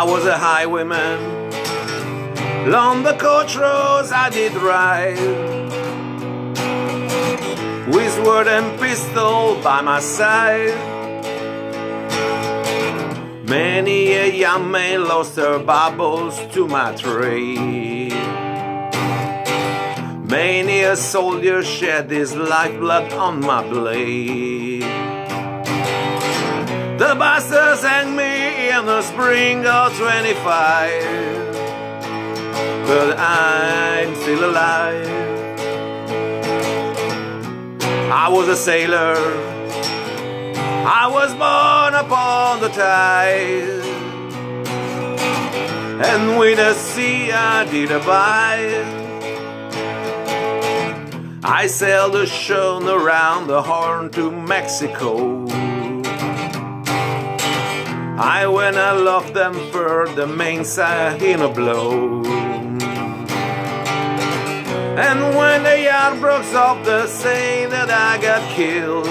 was a highwayman, along the coach roads I did ride, with sword and pistol by my side. Many a young man lost her baubles to my trade. Many a soldier shed his lifeblood on my blade. The bastards hanged me in the spring of 25, but I'm still alive. I was a sailor, I was born upon the tide, and with the sea I did abide. I sailed the Shone around the Horn to Mexico. I went aloft them for the mainsail in a blow, and when the yarn broke off, they say that I got killed,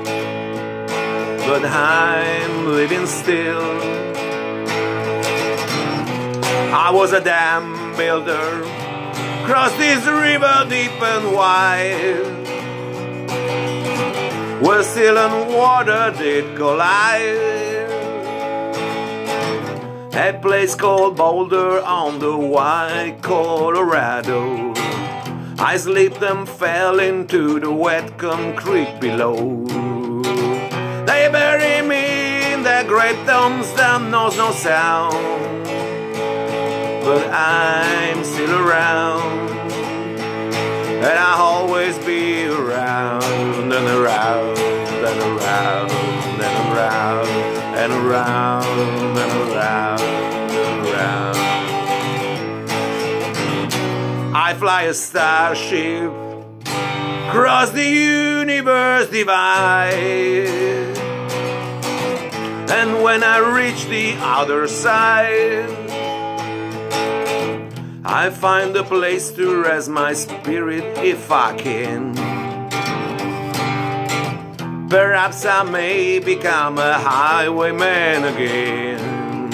but I'm living still. I was a dam builder, crossed this river deep and wide, where steel and water did collide. A place called Boulder on the white Colorado, I slipped and fell into the wet concrete below. They bury me in the great tombs that knows no sound, but I'm still around, and I'll always be around and around and around and around and around and around and around. I fly a starship across the universe divide, and when I reach the other side, I find a place to rest my spirit if I can. Perhaps I may become a highwayman again,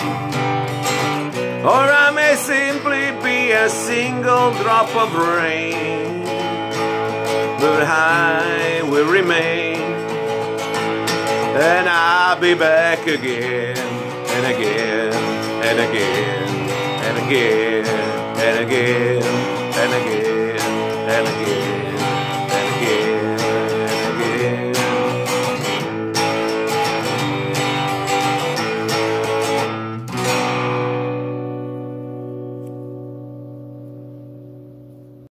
or I may simply be a single drop of rain, but I will remain, and I'll be back again and again and again and again and again and again and again.